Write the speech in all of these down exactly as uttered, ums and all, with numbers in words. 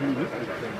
do this big thing.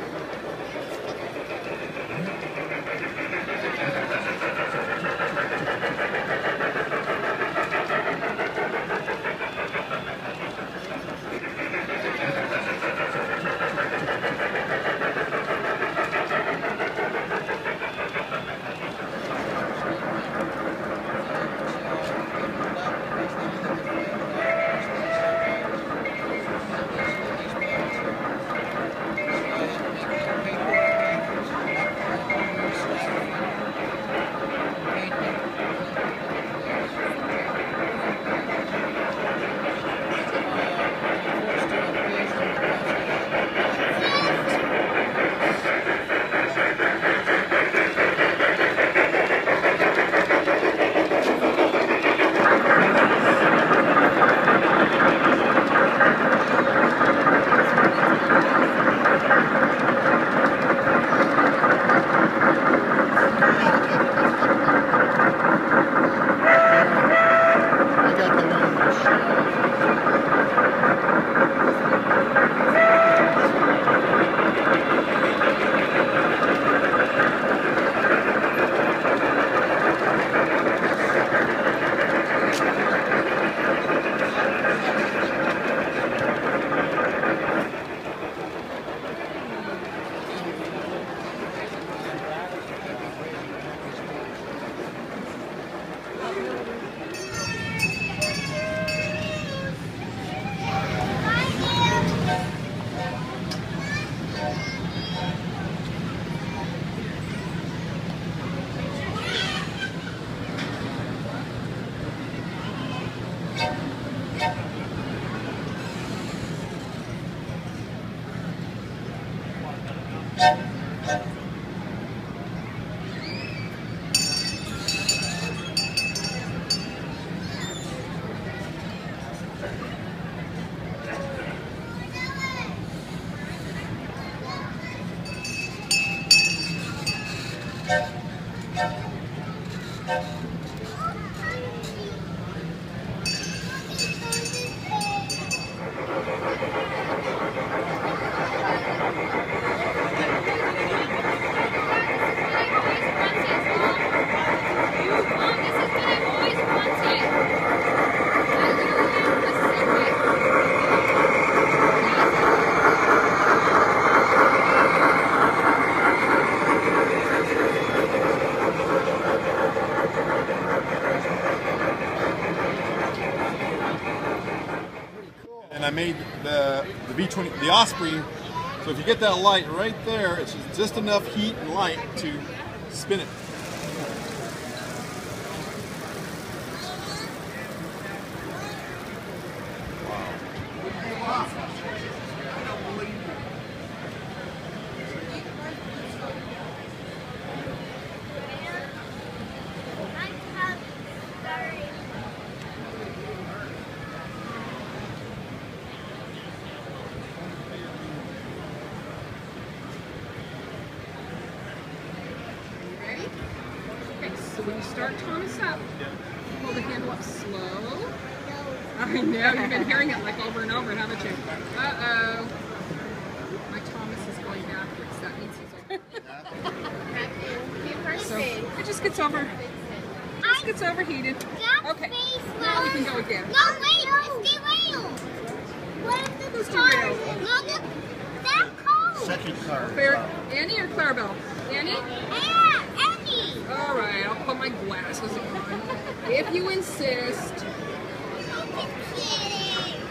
And I made the the V twenty, the Osprey. So if you get that light right there, it's just enough heat and light to spin it. So when you start Thomas up, hold the handle up slow. I know, you've been hearing it like over and over, haven't you? Uh-oh. My Thomas is going backwards. That means he's over. So it just gets over, just gets overheated. Okay, now we can go again. No, wait, it's derailed. What if the Who's car derailed? No, the, that car. Second car. Claire, Annie or Clarabelle? Annie? Yeah, Annie. All right, I'll put my glasses on. If you insist. I'm just kidding.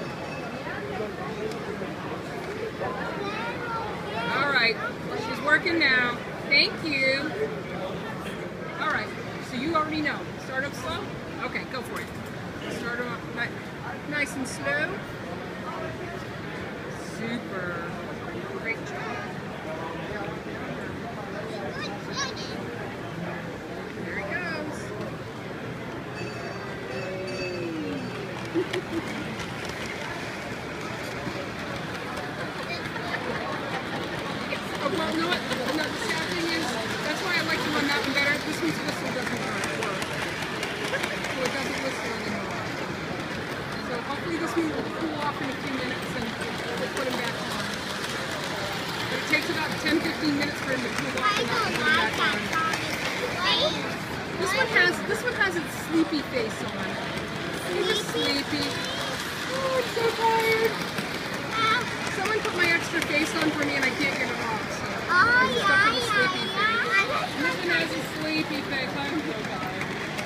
All right, she's working now. Thank you. All right, so you already know. Start up slow? Okay, go for it. Start them up ni- nice and slow. Super. Great job. There he goes. Oh, well, you know what? No, the sad thing is, that's why I like the one that one better. This one's whistle doesn't work. So it doesn't whistle anymore. So hopefully this one will cool off in a few minutes and we'll put him back on. takes about ten fifteen minutes for him to cool off I and not don't come like back that on. Thomas. This one has this one has its sleepy face on. He's just sleepy. Oh, I'm so tired. Someone put my extra face on for me and I can't get it off. So Oh, I'm stuck yeah, with a sleepy yeah, face. yeah. And this one has a sleepy face. I'm so tired.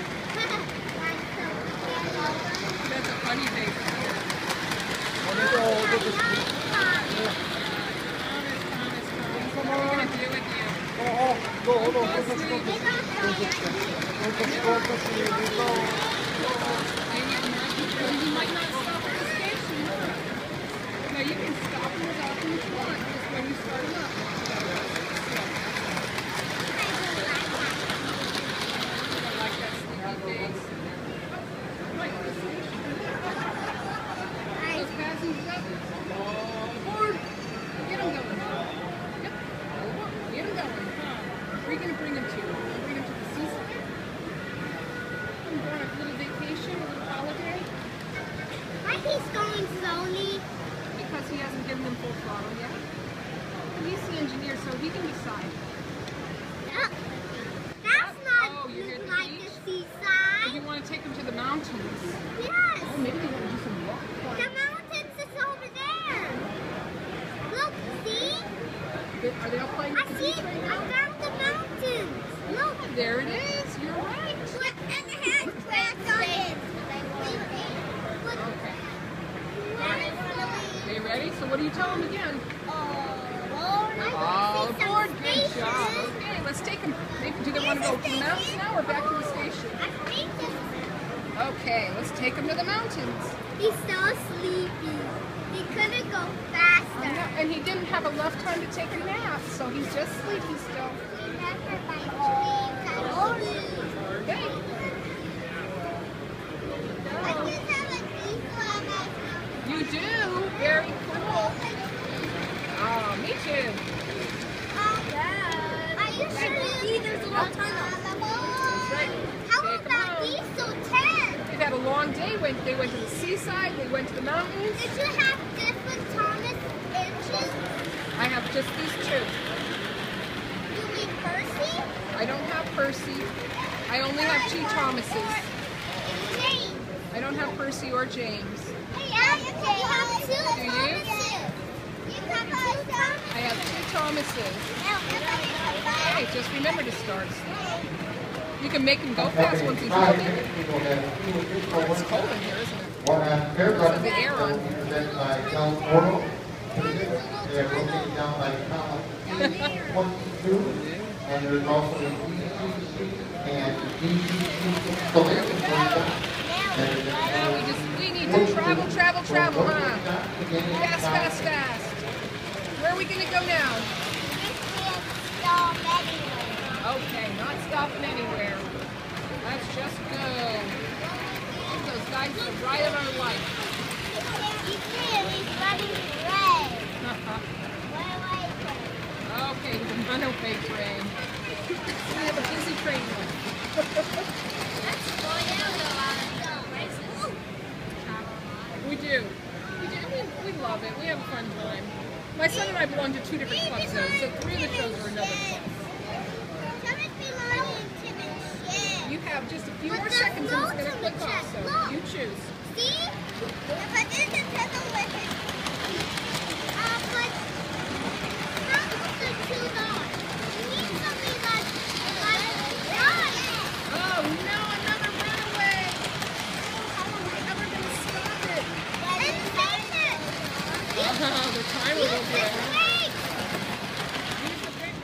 That's a funny face. Thomas, Thomas, Thomas. What are we going to do with you? Oh, oh, go, hold on. Go Don't touch, sleep. don't touch, don't touch, don't touch, don't touch me. Go. And you might, you might not stop at the station. Now you can stop them as often as you want, just when you start them up. I like that sleepy face. Right, the station. Those passengers up. Forward. Get them going. Yep. Get them going. Where are you going to bring them to? Bring them to the seaside? I'm going on a little vacation, a little holiday. Why he's going slowly? Because he hasn't given them full throttle yet. He's the engineer, so he can decide. No. That's not Oh, you hear the like beach? the If seaside. you want to take them to the mountains. Yes. Oh, maybe they want to do some rock The climbing. mountains is over there. Look, see? They- Are they all playing I with the see. beach I right now? found the mountains. Look. There it is. You're right. Look, and it has tracks on it. Look. Okay. Are Are you ready? So what do you tell them again? All All aboard. Good job. Okay, let's take them. Do they want to go to the mountains now or back to the station? I think this, Okay, let's take them to the mountains. he's so sleepy. He couldn't go I know, faster. and he didn't have enough time to take a nap, so he's just sleepy still. Remember my dreams. I love you. Okay. I just have a diesel on my You do? Very cool. Oh, me too. Are you sure? See, there's a lot of That's right. How Take 'em about home. diesel ten? They've had a long day. Went, they went to the seaside. They went to the mountains. Did you have different Thomas engines? I have just these two. You mean Percy? I don't have Percy. I only have two Thomases. And James. I don't have Percy or James. Hey, I you have two Do you? Thomases. You have two Thomases. I have two Thomases. Hey, just remember to start. You can make him go fast once he's moving. It's cold in here, isn't it? One half paragraph. So the air on. Presented by Cal Portal. They are located down by column twenty-two. And there's also a D C C and D C C. So there's a Now we just we need to travel, travel, travel, huh? Fast, fast, fast. Where are we gonna go now? Okay, not stopping anywhere. Let's just go. Those guys are the ride of our life. Okay, the runaway train. We have a busy train one. We do. We do. We, we love it. We have a fun time. My son and I belong to two different clubs, though, so three of the shows are another club. You have just a few But more there's seconds and it's loads going to on click the off, chat. so Look. you choose. See? If I did the pedal with it. Uh, but not with the two dogs. You need something that's like done. Oh, no, another runaway. How are we ever going to stop it? And take it. Oh, the timer Use will the go. brake. Use the brake.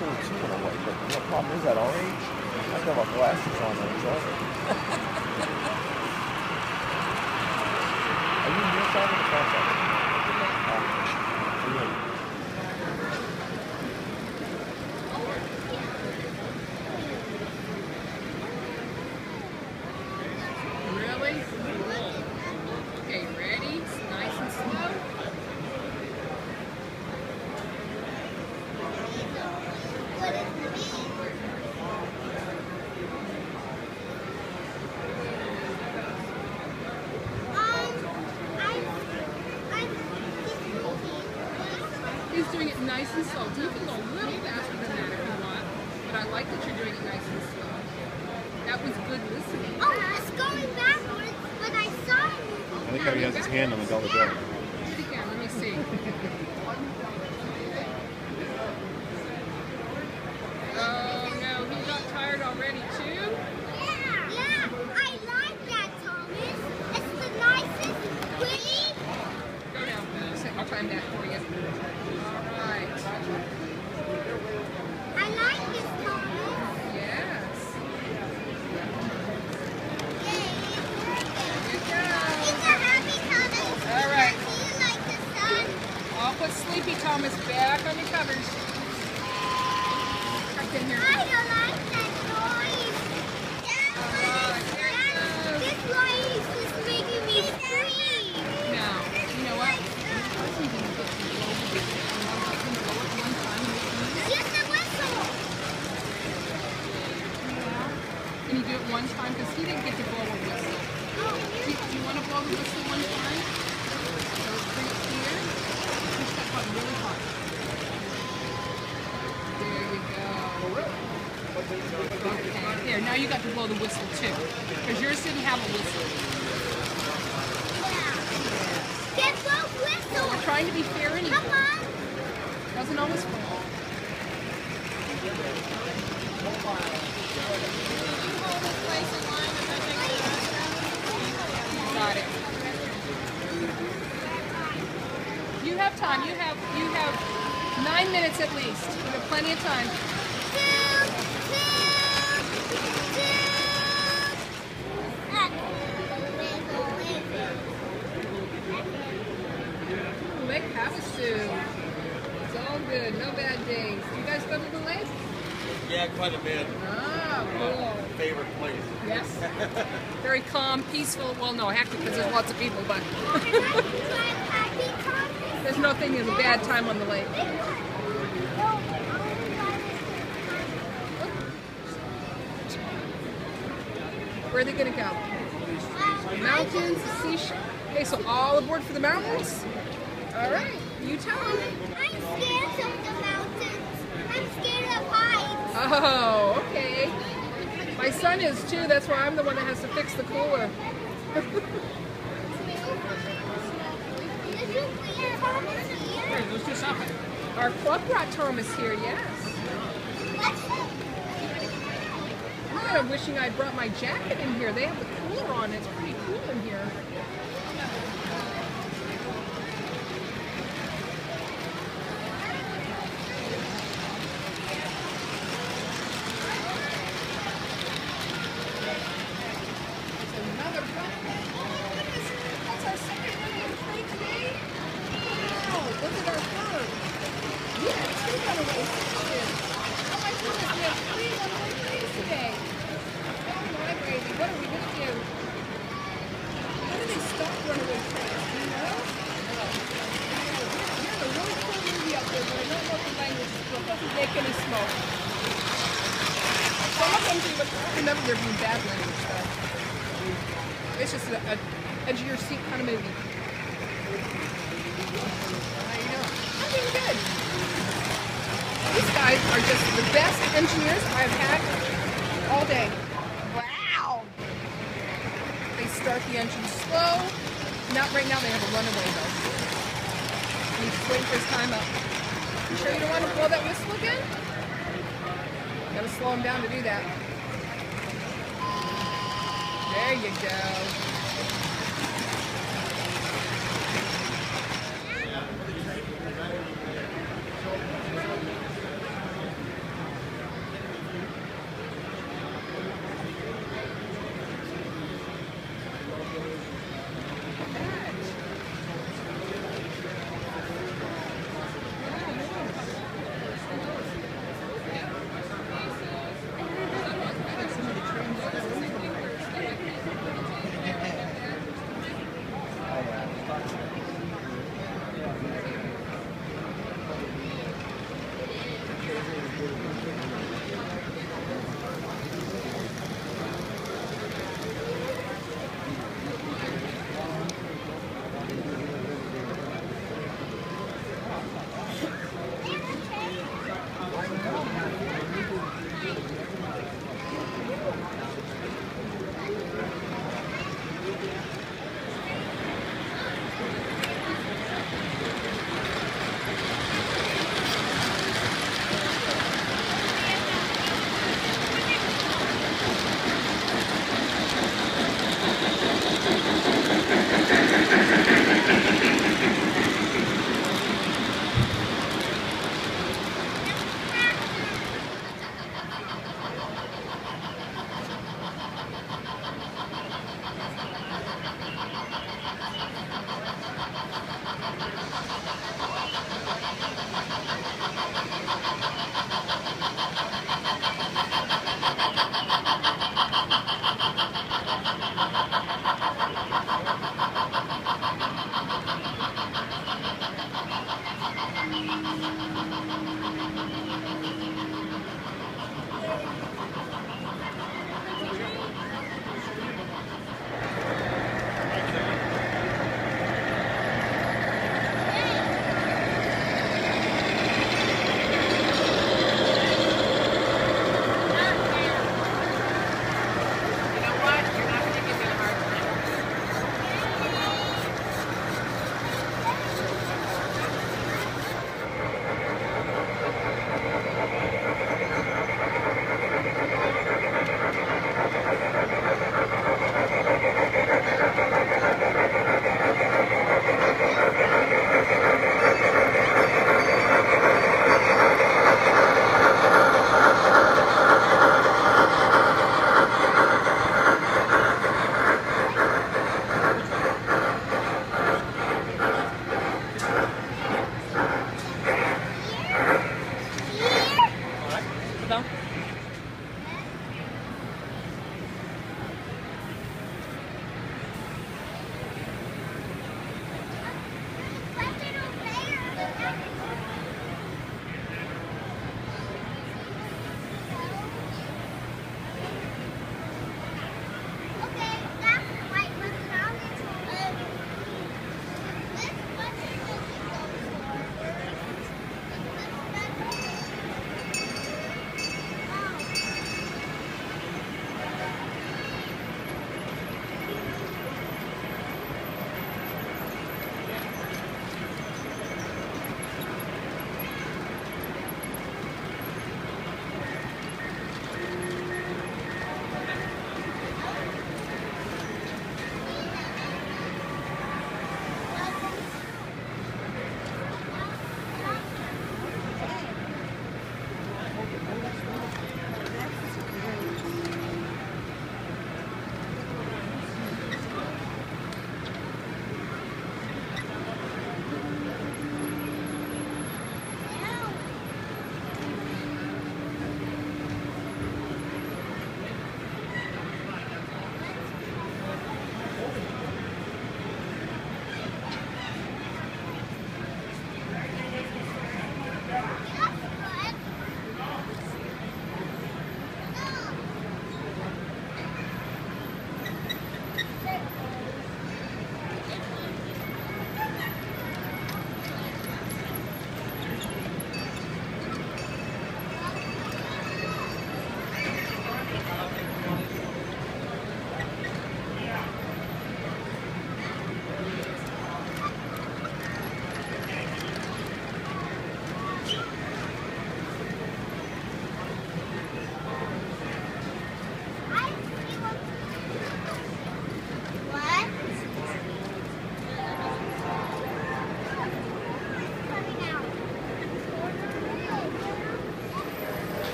cool too in a way, but the problem is at our age, I got my glasses on and enjoy it. Are you near side or the far side? Really? Okay, ready? Nice and slow. What is the mean? Um, I'm, I'm He's doing it nice and slow. You can go a little faster than that if you want, but I like that you're doing it nice and slow. That was good listening. Oh, it's going backwards, but I saw it. I think how he has his hand on the dollar bill. Again, let me see. Oh no, he got tired already too? Yeah, yeah, I like that, Thomas. It's the nicest, pretty. Go down. I'll climb that for you. Alright. I like this, Thomas. Yes. Yay. Good It's girl. a happy Thomas. All right. Do you like the sun? I'll put Sleepy Thomas back on the covers. Tucked in here. I don't like that noise. That Alright, noise, there it that, goes. this noise is making me scream. Now, you know what? Just a whistle. Can you do it one time? Because he didn't get to blow a whistle. Oh, Do you, do you want to blow the whistle one time? So bring it here. Push that button really hard. There you go. Okay, here. Now you got to blow the whistle too. Because yours didn't have a whistle. yeah. Get both whistles. We're trying to be fair anyway. Come on. Doesn't always work. Got it. You have time. You have you have nine minutes at least. You have plenty of time. Lake Havasu. It's all good. No bad days. You guys go to the lake? Yeah, quite a bit. Ah, cool. Favorite place. Yes. Very calm, peaceful. Well, no, hectic because there's lots of people, but there's nothing as a bad time on the lake. Where are they going to go? Mountains, seashore. Okay, so all aboard for the mountains? All right, you tell them. I'm scared of the mountains. I'm scared of heights. Oh, okay. My son is too. That's why I'm the one that has to fix the cooler. Did you bring Thomas here? Let's do something. Our club brought Thomas here, yes. I'm kind of wishing I brought my jacket in here. They have the cooler on. It's pretty cool in here. Another one. Oh, goodness. That's our second one we played today. Wow, look at our bird. We have two runaway fishes. Oh my goodness, we have three runaway trees today. Oh my baby, what are we going to do? How do they stop runaway trains? Do you know? There's a really cool movie out there, but I don't know what the language is. It doesn't make any smoke. Some of them do, but I don't remember there being bad language though. It's just an edge of your seat kind of movie. How you doing? I'm doing good. These guys are just the best engineers I've had all day. Wow. They start the engine slow. Not right now, they have a runaway though. He's just waiting for his time up. You sure you don't want to blow that whistle again? Gotta slow him down to do that. There you go.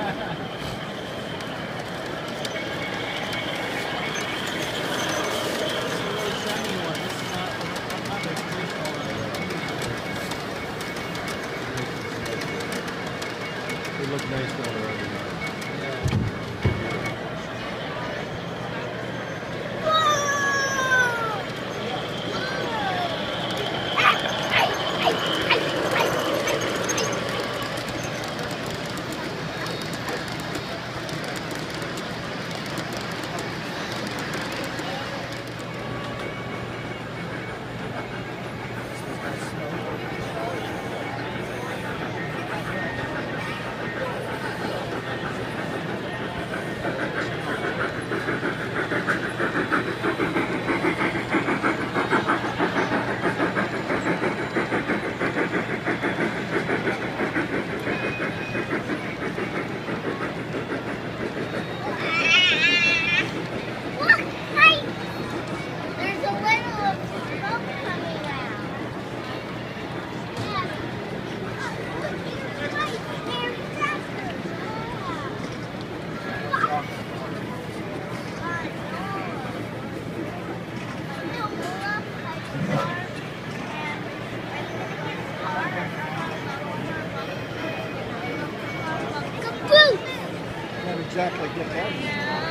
They look nice going around the yard. Look, hey! There's a little of smoke coming out. Yeah. Look, it's right there, faster. Look. No, look, like car, and are you gonna get a car? Kaboom! Not exactly get that. Yeah.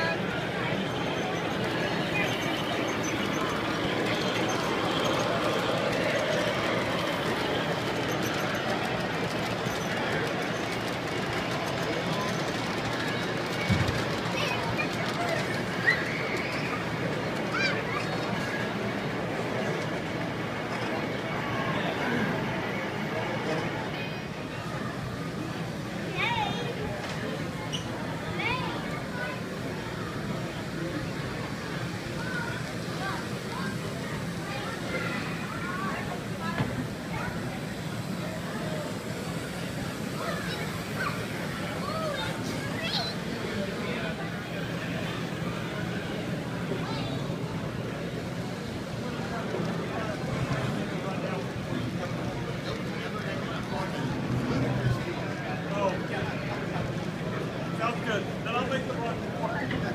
Sounds good. Then I'll make the run.